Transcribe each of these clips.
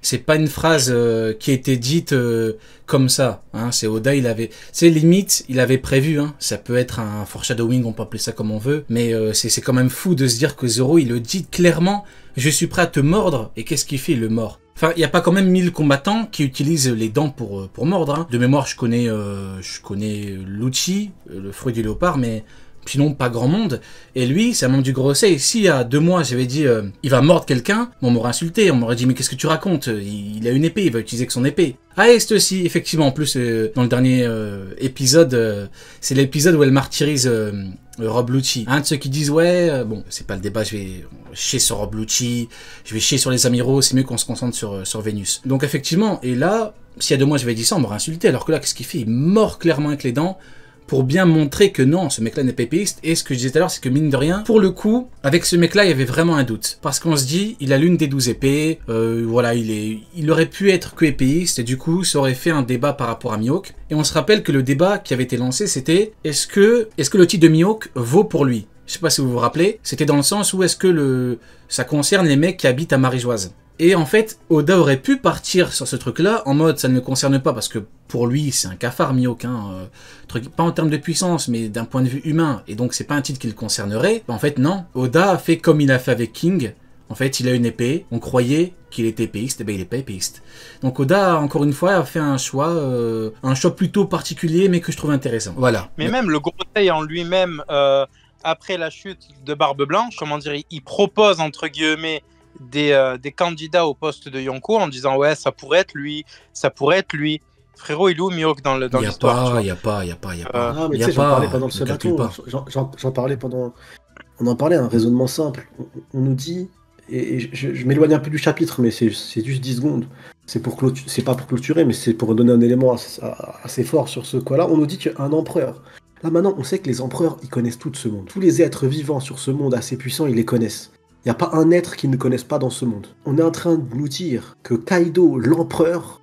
c'est pas une phrase qui a été dite comme ça. Hein. C'est Oda, il avait, c'est limite, il avait prévu. Hein. Ça peut être un foreshadowing, on peut appeler ça comme on veut, mais c'est quand même fou de se dire que Zoro, il le dit clairement. Je suis prêt à te mordre. Et qu'est-ce qu'il fait, le mord? Enfin, il y a pas quand même 1000 combattants qui utilisent les dents pour mordre. Hein. De mémoire, je connais Lucci, le fruit du léopard, mais sinon pas grand monde. Et lui, c'est un membre du Gorosei. Si il y a 2 mois, j'avais dit il va mordre quelqu'un, on m'aurait insulté, on m'aurait dit mais qu'est-ce que tu racontes? Il a une épée, il va utiliser que son épée. Ah et c'est aussi, effectivement, en plus dans le dernier épisode, c'est l'épisode où elle martyrise Rob Lucci. Un de ceux qui disent ouais, bon, c'est pas le débat, je vais chier sur Rob Lucci, je vais chier sur les amiraux, c'est mieux qu'on se concentre sur Vénus. Donc effectivement, et là, s'il y a 2 mois j'avais dit ça, on m'aurait insulté, alors que là, qu'est-ce qu'il fait? Il mord clairement avec les dents, pour bien montrer que non, ce mec-là n'est pas épéiste. Et ce que je disais tout à l'heure, c'est que mine de rien, pour le coup, avec ce mec-là, il y avait vraiment un doute. Parce qu'on se dit, il a l'une des 12 épées, voilà, il aurait pu être que épéiste, et du coup, ça aurait fait un débat par rapport à Mihawk. Et on se rappelle que le débat qui avait été lancé, c'était, est-ce que le titre de Mihawk vaut pour lui? Je sais pas si vous vous rappelez, c'était dans le sens où est-ce que ça concerne les mecs qui habitent à Marie-Joise. Et en fait, Oda aurait pu partir sur ce truc-là, en mode ça ne me concerne pas, parce que pour lui, c'est un cafard Mihawk, hein, pas en termes de puissance, mais d'un point de vue humain, et donc c'est pas un titre qui le concernerait. En fait, non. Oda a fait comme il a fait avec King. En fait, il a une épée, on croyait qu'il était épéiste, et ben il est pas épéiste. Donc Oda, encore une fois, a fait un choix plutôt particulier, mais que je trouve intéressant. Voilà. Mais même le Gorosei en lui-même, après la chute de Barbe Blanche, comment dire, il propose, entre guillemets, des candidats au poste de Yonko en disant ouais ça pourrait être lui, ça pourrait être lui. Frérot, il est où Mihawk dans l'histoire? Il y a pas. Ah mais tu sais, j'en parlais pendant le sabaton, j'en parlais pendant... On en parlait, un raisonnement simple. On nous dit, et je m'éloigne un peu du chapitre, mais c'est juste 10 secondes. C'est pas pour clôturer, mais c'est pour donner un élément assez fort sur ce quoi-là. On nous dit qu'un empereur... Là maintenant, on sait que les empereurs, ils connaissent tout ce monde. Tous les êtres vivants sur ce monde assez puissants, ils les connaissent. Il n'y a pas un être qu'ils ne connaissent pas dans ce monde. On est en train de nous dire que Kaido l'empereur,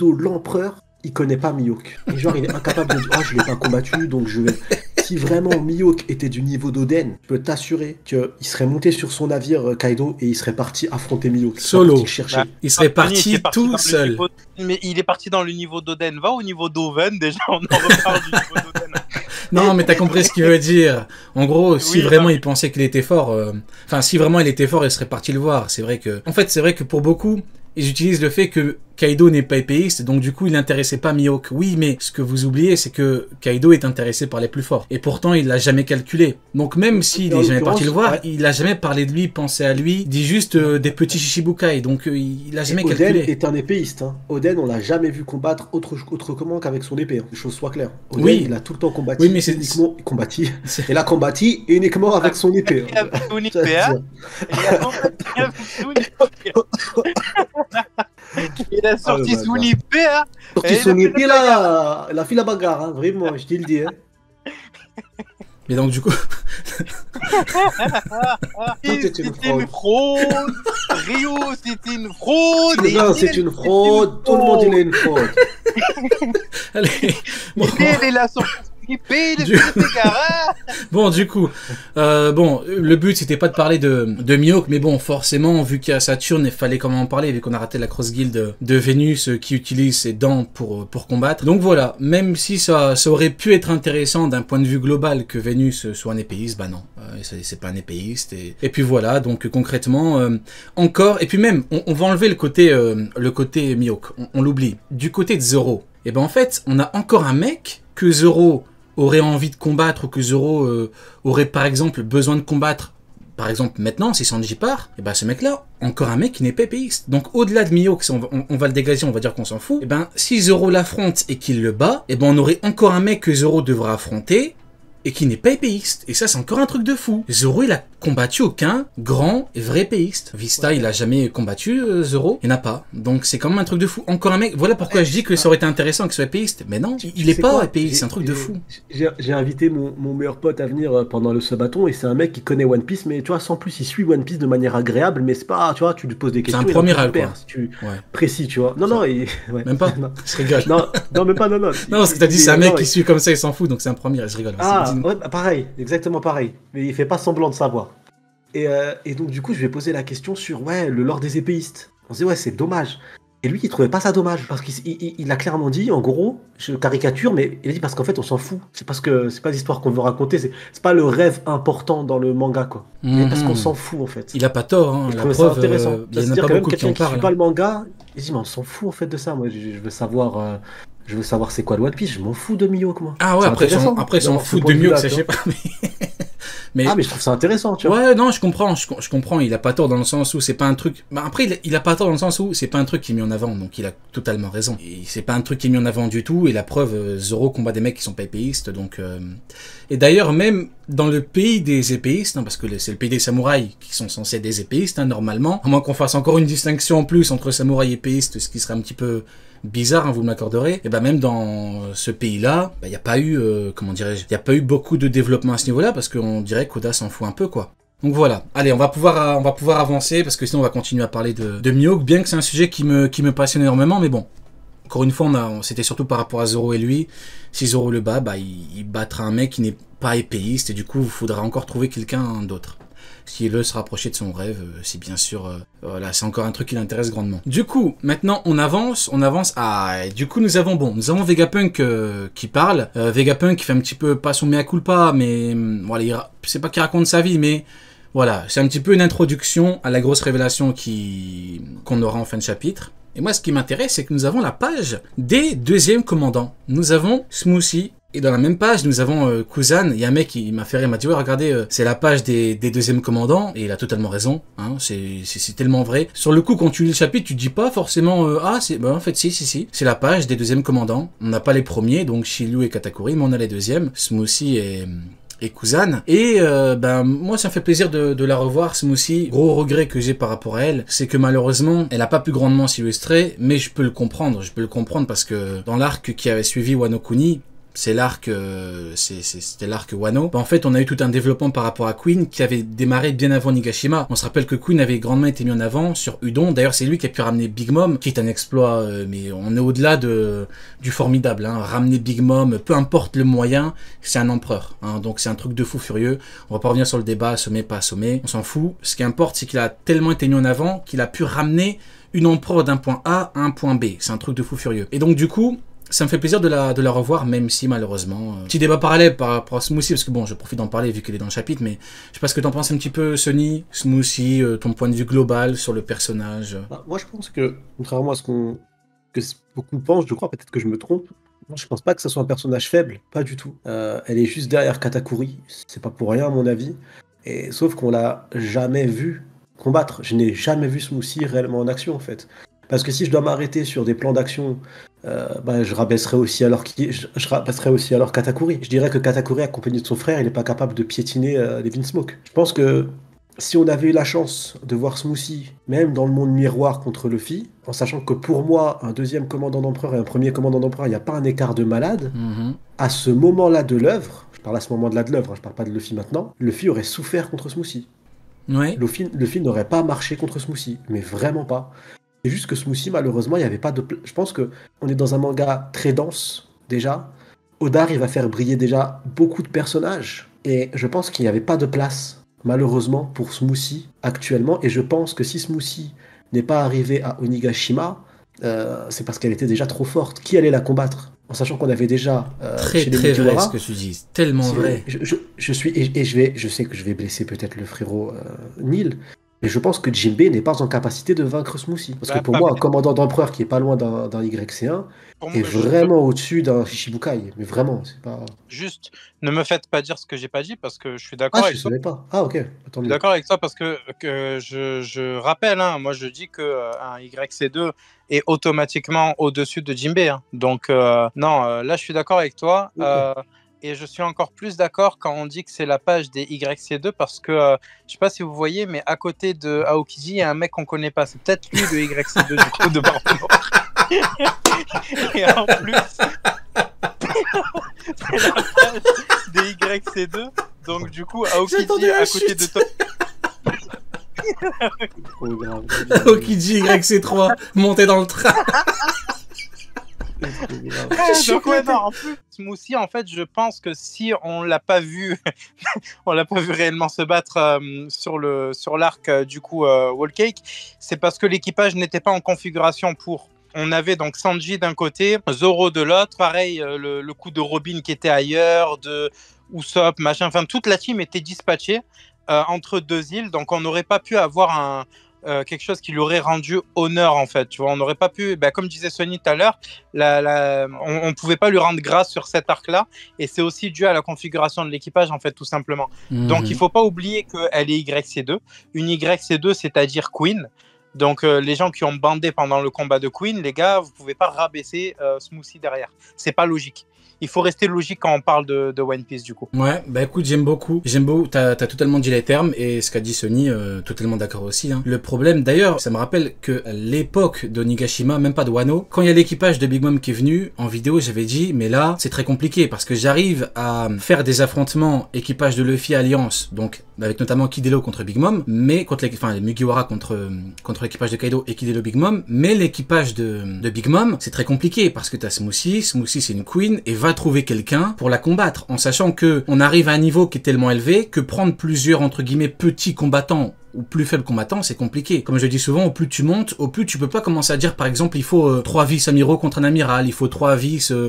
il connaît pas Mihawk. Et genre, il est incapable de dire « Ah, je l'ai pas combattu, donc je vais... » Si vraiment Mihawk était du niveau d'Oden, je peux t'assurer qu'il serait monté sur son navire Kaido et il serait parti affronter Mihawk. Solo. Chercher. Il serait parti tout seul. Mais il est parti dans le niveau d'Oden. Va au niveau d'Oven, déjà, on en reparle du niveau d'Oden. Non, mais t'as compris ce qu'il veut dire. En gros, si vraiment il pensait qu'il était fort, si vraiment il était fort, il serait parti le voir. C'est vrai que pour beaucoup, ils utilisent le fait que Kaido n'est pas épéiste, donc du coup il n'intéressait pas Mihawk. Oui, mais ce que vous oubliez, c'est que Kaido est intéressé par les plus forts. Et pourtant, il l'a jamais calculé. Donc même s'il est jamais parti le voir, il a jamais parlé de lui, pensé à lui, dit juste des petits Shichibukai. Donc il a jamais calculé. Oden est un épéiste. Hein. Oden, on l'a jamais vu combattre autrement qu'avec son épée. Hein. Que les choses soient claires. Oden, oui. Il a tout le temps combattu. Oui, mais il a combattu uniquement avec son épée. Il a sorti son épée, hein. Sorti son épée, là, il a fait la bagarre, hein, vraiment, je te le dis. Hein. Mais donc, du coup... C'était une fraude. Rio, c'était une fraude. Non, c'est une fraude. Tout le monde, il est une fraude. Allez, bon. Il a sorti Bon, du coup, le but c'était pas de parler de Mihawk, mais bon, forcément, vu qu'il y a Saturne, il fallait quand même en parler, vu qu'on a raté la Cross Guild de Vénus qui utilise ses dents pour combattre. Donc voilà, même si ça aurait pu être intéressant d'un point de vue global que Vénus soit un épéiste, bah non, c'est pas un épéiste. Et puis voilà, donc concrètement, encore, et puis même, on va enlever le côté Mihawk, on l'oublie. Du côté de Zoro, et ben en fait, on a encore un mec que Zoro aurait envie de combattre ou que Zoro aurait par exemple besoin de combattre, par exemple maintenant si Sanji part, et ben ce mec là, encore un mec qui n'est pas épéiste. Donc au-delà de Mihawk, on va le dégager, on va dire qu'on s'en fout, et ben si Zoro l'affronte et qu'il le bat, et ben on aurait encore un mec que Zoro devra affronter et qui n'est pas épéiste. Et ça, c'est encore un truc de fou. Zoro, il a combattu aucun grand et vrai épéiste. Vista, il a jamais combattu Zoro. Il n'y en a pas. Donc, c'est quand même un truc de fou. Encore un mec. Voilà pourquoi je dis que ça aurait été intéressant qu'il soit épéiste. Mais non, il est pas épéiste. C'est un truc de fou. J'ai invité mon meilleur pote à venir pendant le sabaton et c'est un mec qui connaît One Piece, mais tu vois, sans plus, il suit One Piece de manière agréable, mais c'est pas, tu vois, tu lui poses des questions. C'est un premier râle, quoi. Précis, tu vois. Non, ouais. Même pas. Non. Je rigole. Non, même pas, non. Non, parce que t'as dit c'est un mec qui suit comme ça, il s'en fout, donc c'est un premier, je rigole. Ah, ouais, pareil, exactement pareil. Mais il fait pas semblant de savoir. Et donc, du coup, je vais poser la question sur, le lore des épéistes. On se dit, ouais, c'est dommage. Et lui, il trouvait pas ça dommage. Parce qu'il a clairement dit, en gros, je caricature, mais il a dit parce qu'en fait, on s'en fout. C'est parce que c'est pas l'histoire qu'on veut raconter, c'est pas le rêve important dans le manga, quoi. Mais parce qu'on s'en fout, en fait. Il a pas tort, hein. Je trouvais ça intéressant. Il y en a pas beaucoup qui en parlent. Qui suit pas le manga, il dit, mais on s'en fout, en fait, de ça. Moi, je veux savoir. Je veux savoir c'est quoi le One Piece, je m'en fous de Mihawk, moi. Ah ouais, après, ils s'en foutent de Mihawk, ça je sais pas, mais... Ah, mais je trouve ça intéressant, tu vois. Ouais, non, je comprends, il a pas tort dans le sens où c'est pas un truc... Bah, après, il a pas tort dans le sens où c'est pas un truc qui est mis en avant, donc il a totalement raison. Et c'est pas un truc qui est mis en avant du tout, et la preuve, Zoro combat des mecs qui sont pas épéistes, donc... Et d'ailleurs, même dans le pays des épéistes, hein, parce que c'est le pays des samouraïs qui sont censés être des épéistes, hein, normalement, à moins qu'on fasse encore une distinction en plus entre samouraïs et épéistes, ce qui serait un petit peu... bizarre, hein, vous m'accorderez. Et ben même dans ce pays-là, il n'y a pas eu, comment dirais-je, il n'y a pas eu beaucoup de développement à ce niveau-là parce qu'on dirait qu'Oda s'en fout un peu, quoi. Donc voilà. Allez, on va pouvoir avancer parce que sinon on va continuer à parler de Mihawk, bien que c'est un sujet qui me passionne énormément, mais bon. Encore une fois, c'était surtout par rapport à Zoro et lui. Si Zoro le bat, bah, il battra un mec qui n'est pas épéiste et du coup, il faudra encore trouver quelqu'un d'autre. S'il veut se rapprocher de son rêve, si bien sûr, voilà, c'est encore un truc qui l'intéresse grandement. Du coup, maintenant, on avance, et du coup, nous avons Vegapunk qui parle, Vegapunk qui fait un petit peu, pas son mea culpa, mais, voilà, c'est pas qu'il raconte sa vie, mais, voilà, c'est un petit peu une introduction à la grosse révélation qu'on aura en fin de chapitre. Et moi, ce qui m'intéresse, c'est que nous avons la page des deuxièmes commandants. Nous avons Smoothie. Et dans la même page, nous avons Kuzan. Il y a un mec qui m'a fait rire, il m'a dit, ouais, regardez, c'est la page des deuxièmes commandants. Et il a totalement raison, hein, c'est tellement vrai. Sur le coup, quand tu lis le chapitre, tu te dis pas forcément, en fait, si. C'est la page des deuxièmes commandants. On n'a pas les premiers, donc Shiryu et Katakuri, mais on a les deuxièmes, Smoothie et Kuzan. Et moi ça me fait plaisir de la revoir, Smoothie. Gros regret que j'ai par rapport à elle, c'est que malheureusement elle a pas pu grandement s'illustrer, mais je peux le comprendre parce que dans l'arc qui avait suivi Wano Kuni, c'est l'arc, c'était l'arc Wano. En fait, on a eu tout un développement par rapport à Queen qui avait démarré bien avant Nigashima. On se rappelle que Queen avait grandement été mis en avant sur Udon. D'ailleurs, c'est lui qui a pu ramener Big Mom, qui est un exploit, mais on est au-delà du formidable. Hein. Ramener Big Mom, peu importe le moyen, c'est un empereur. Hein. Donc c'est un truc de fou furieux. On va pas revenir sur le débat, assommé, pas assommé. On s'en fout. Ce qui importe, c'est qu'il a tellement été mis en avant qu'il a pu ramener une empereur d'un point A à un point B. C'est un truc de fou furieux. Et donc du coup, ça me fait plaisir de la revoir, même si malheureusement... Petit débat parallèle par rapport à Smoothie, parce que bon, je profite d'en parler vu qu'elle est dans le chapitre, mais je sais pas ce que t'en penses un petit peu, Sonny, Smoothie, ton point de vue global sur le personnage. Moi, je pense que, contrairement à ce que beaucoup pensent, je crois, peut-être que je me trompe, moi, je pense pas que ce soit un personnage faible, pas du tout. Elle est juste derrière Katakuri, c'est pas pour rien à mon avis, et sauf qu'on l'a jamais vu combattre. Je n'ai jamais vu Smoothie réellement en action, en fait. Parce que si je dois m'arrêter sur des plans d'action, je rabaisserai aussi alors Katakuri. Je dirais que Katakuri, accompagné de son frère, il n'est pas capable de piétiner les Vinsmoke. Je pense que si on avait eu la chance de voir Smoothie, même dans le monde miroir contre Luffy, en sachant que pour moi, un deuxième commandant d'empereur et un premier commandant d'empereur, il n'y a pas un écart de malade, à ce moment-là de l'œuvre, je parle à ce moment-là de l'œuvre, je parle pas de Luffy maintenant, Luffy aurait souffert contre Smoothie. Ouais. Luffy n'aurait pas marché contre Smoothie, mais vraiment pas. C'est juste que Smoothie, malheureusement, il n'y avait pas de... Je pense qu'on est dans un manga très dense, déjà. Oda, il va faire briller déjà beaucoup de personnages. Et je pense qu'il n'y avait pas de place, malheureusement, pour Smoothie actuellement. Et je pense que si Smoothie n'est pas arrivée à Onigashima, c'est parce qu'elle était déjà trop forte. Qui allait la combattre ? En sachant qu'on avait déjà... très vrai ce que tu dis. Tellement vrai. Je sais que je vais blesser peut-être le frérot Neil, mais je pense que Jinbei n'est pas en capacité de vaincre Smoothie. Parce que pour moi, un commandant d'empereur qui est pas loin d'un YC1 est vraiment au-dessus d'un Shichibukai. Mais vraiment, c'est pas... Juste, ne me faites pas dire ce que j'ai pas dit parce que je suis d'accord avec toi. Je savais pas. Ah, ok. Je suis d'accord avec toi parce que je rappelle, hein, moi je dis qu'un YC2 est automatiquement au-dessus de Jinbei. Hein. Donc, non, là je suis d'accord avec toi. Okay. Et je suis encore plus d'accord quand on dit que c'est la page des YC2 parce que, je sais pas si vous voyez, mais à côté de Aokiji, il y a un mec qu'on connaît pas. C'est peut-être lui le YC2 du coup de Barbe Noire. Et en plus, c'est la page des YC2. Donc du coup, Aokiji à côté de toi. Aokiji YC3, monté dans le train. Donc ouais, non, en plus, Smoothie, en fait, je pense que si on l'a pas vu, on l'a pas vu réellement se battre sur l'arc du coup Wall Cake, c'est parce que l'équipage n'était pas en configuration pour. on avait donc Sanji d'un côté, Zoro de l'autre, pareil, le coup de Robin qui était ailleurs, de Usopp, machin, enfin toute la team était dispatchée entre deux îles, donc on n'aurait pas pu avoir quelque chose qui lui aurait rendu honneur en fait, tu vois, on n'aurait pas pu, comme disait Sony tout à l'heure, on pouvait pas lui rendre grâce sur cet arc-là, et c'est aussi dû à la configuration de l'équipage en fait, tout simplement. Donc il faut pas oublier qu'elle est YC2, une YC2 c'est-à-dire Queen. Donc les gens qui ont bandé pendant le combat de Queen, les gars, vous pouvez pas rabaisser Smoothie derrière. C'est pas logique. Il faut rester logique quand on parle de One Piece du coup. Ouais, bah écoute, j'aime beaucoup. T'as totalement dit les termes et ce qu'a dit Sony, totalement d'accord aussi. Hein. Le problème, d'ailleurs, ça me rappelle que à l'époque d'Onigashima, même pas de Wano, quand il y a l'équipage de Big Mom qui est venu en vidéo, j'avais dit, mais là, c'est très compliqué parce que j'arrive à faire des affrontements équipage de Luffy Alliance, donc avec notamment Kidelo contre Big Mom, mais contre les Mugiwara contre l'équipage de Kaido et Kidelo Big Mom, mais l'équipage de Big Mom, c'est très compliqué parce que t'as Smoothie c'est une queen et va trouver quelqu'un pour la combattre, en sachant que on arrive à un niveau qui est tellement élevé que prendre plusieurs entre guillemets petits combattants ou plus faibles combattants, c'est compliqué. Comme je dis souvent, au plus tu montes, au plus tu peux pas commencer à dire par exemple il faut 3 vice-amiraux contre un amiral, il faut 3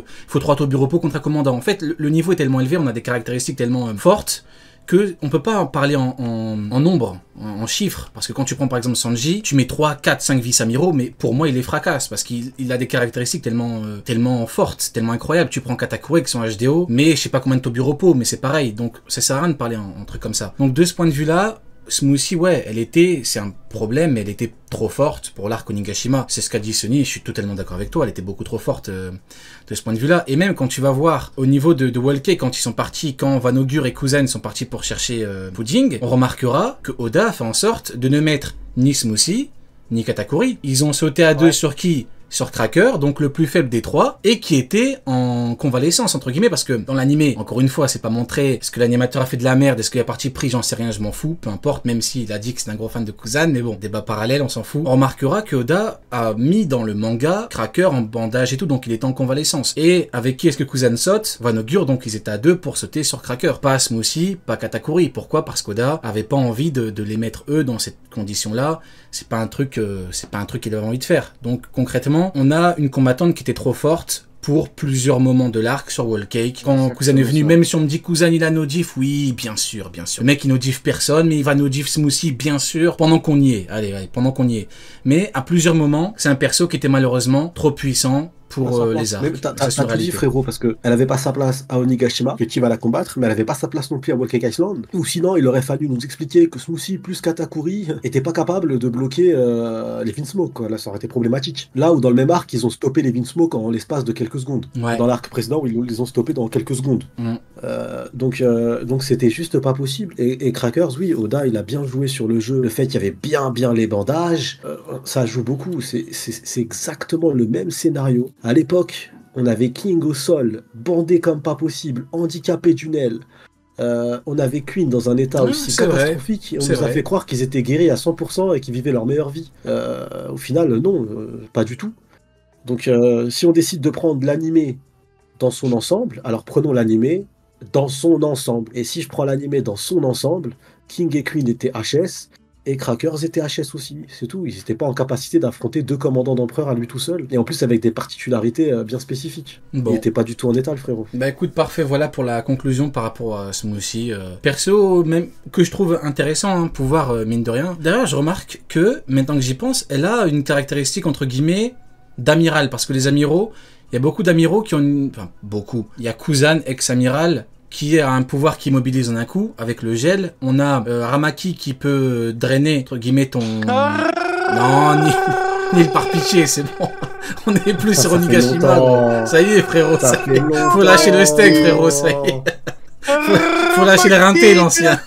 Tobiropo contre un commandant. En fait, le niveau est tellement élevé, on a des caractéristiques tellement fortes que on peut pas en parler en nombre, en chiffres, parce que quand tu prends par exemple Sanji, tu mets 3, 4, 5 vice-amiraux, mais pour moi il les fracasse, parce qu'il a des caractéristiques tellement fortes, tellement incroyables. Tu prends Katakuri avec son HDO, mais je sais pas combien de Tobiropo, mais c'est pareil, donc ça sert à rien de parler en truc comme ça. Donc de ce point de vue-là, Smoothie, ouais, c'est un problème, mais elle était trop forte pour l'arc Onigashima. C'est ce qu'a dit Sony, je suis totalement d'accord avec toi, elle était beaucoup trop forte de ce point de vue-là. Et même quand tu vas voir au niveau de Whole Cake, quand Vanogure et Kuzen sont partis pour chercher Pudding, on remarquera que Oda a fait en sorte de ne mettre ni Smoothie, ni Katakuri. Ils ont sauté à deux sur qui ? Sur Cracker, donc le plus faible des trois, et qui était en convalescence, entre guillemets, parce que dans l'animé, encore une fois, c'est pas montré, est-ce que l'animateur a fait de la merde, est-ce qu'il a parti pris, j'en sais rien, je m'en fous, peu importe, même s'il a dit que c'est un gros fan de Kuzan, mais bon, débat parallèle, on s'en fout. On remarquera que Oda a mis dans le manga Cracker en bandage et tout, donc il est en convalescence. Et avec qui est-ce que Kuzan saute ? Vanogure, donc ils étaient à deux pour sauter sur Cracker. Pas Smoothie, pas Katakuri. Pourquoi ? Parce qu'Oda avait pas envie de les mettre eux dans cette condition-là. C'est pas un truc qu'il avait envie de faire. Donc concrètement, on a une combattante qui était trop forte pour plusieurs moments de l'arc sur Whole Cake. Quand Kuzan est venu, même si on me dit Kuzan il a no diff, oui, bien sûr. Le mec il no diff personne, mais il va no diff Smoothie, bien sûr, pendant qu'on y est. Allez, pendant qu'on y est. Mais à plusieurs moments, c'est un perso qui était malheureusement trop puissant pour les arcs. T'as tout dit, frérot, parce qu'elle avait pas sa place à Onigashima, que qui va la combattre, mais elle avait pas sa place non plus à Whole Cake Island. Ou sinon, il aurait fallu nous expliquer que Smoothie plus Katakuri étaient pas capables de bloquer les Vinsmoke, quoi. Là, ça aurait été problématique. Là où dans le même arc, ils ont stoppé les Vinsmoke en l'espace de quelques secondes. Ouais. Dans l'arc précédent, ils les ont stoppés dans quelques secondes. Donc c'était juste pas possible. Et Crackers, oui, Oda, il a bien joué sur le jeu. Le fait qu'il y avait bien les bandages, ça joue beaucoup. C'est exactement le même scénario. À l'époque, on avait King au sol, bandé comme pas possible, handicapé d'une aile. On avait Queen dans un état aussi catastrophique. On nous a fait croire qu'ils étaient guéris à 100% et qu'ils vivaient leur meilleure vie. Au final, non, pas du tout. Donc, si on décide de prendre l'animé dans son ensemble, alors prenons l'animé dans son ensemble. Et si je prends l'animé dans son ensemble, King et Queen étaient HS, et Crackers était HS aussi, c'est tout. Ils n'étaient pas en capacité d'affronter 2 commandants d'empereur à lui tout seul. Et en plus avec des particularités bien spécifiques. Bon. Il n'était pas du tout en état, le frérot. Bah écoute, parfait, voilà pour la conclusion par rapport à Smoothie. Perso, même que je trouve intéressant, hein, pouvoir, mine de rien. D'ailleurs, je remarque que, maintenant que j'y pense, elle a une caractéristique, entre guillemets, d'amiral. Parce que les amiraux, il y a beaucoup d'amiraux qui ont Enfin, beaucoup. Il y a Kuzan, ex-amiral, qui a un pouvoir qui immobilise en un coup, avec le gel. On a Ramaki qui peut drainer, entre guillemets, ton... Non, ni le par pitié, c'est bon. On est plus sur Onigashima. Ça y est, frérot, ça y est. Faut lâcher le steak, frérot, ça y est. Faut lâcher les rintés, l'ancien.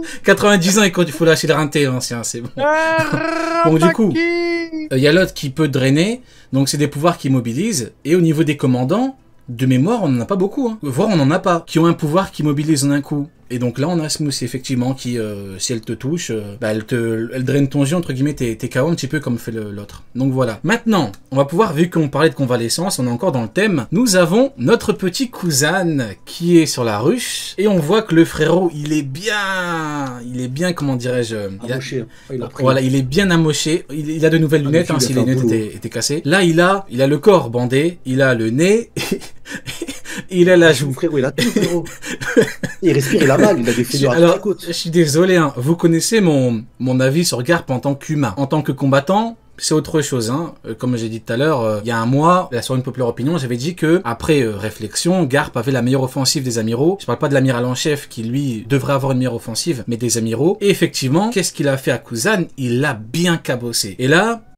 90 ans, il faut lâcher les rintés, l'ancien, c'est bon. Donc du coup, il y a l'autre qui peut drainer, donc c'est des pouvoirs qui immobilisent. Et au niveau des commandants, de mémoire, on n'en a pas beaucoup, hein. Voire on n'en a pas, qui ont un pouvoir qui mobilise en un coup. Et donc là, on a Smoothie, effectivement, qui, si elle te touche, elle draine ton jeu, entre guillemets, t'es KO un petit peu comme fait l'autre. Donc voilà. Maintenant, on va pouvoir, vu qu'on parlait de convalescence, on est encore dans le thème, nous avons notre petit cousin qui est sur la ruche, et on voit que le frérot, il est bien, comment dirais-je, voilà, il est bien amoché, il a de nouvelles lunettes, si les lunettes étaient cassées. Là, il a le corps bandé, il a le nez, il a la joue. Frérot, il a tout, frérot. Il respire, il a mal, il a des fêlures à toute la côte. Je suis désolé, hein. Vous connaissez mon avis sur Garp en tant qu'humain. En tant que combattant, c'est autre chose, hein. Comme j'ai dit tout à l'heure, il y a un mois, sur une populaire opinion, j'avais dit que, après réflexion, Garp avait la meilleure offensive des amiraux. Je parle pas de l'amiral en chef qui, lui, devrait avoir une meilleure offensive, mais des amiraux. Et effectivement, qu'est-ce qu'il a fait à Kuzan? Il l'a bien cabossé. Et là,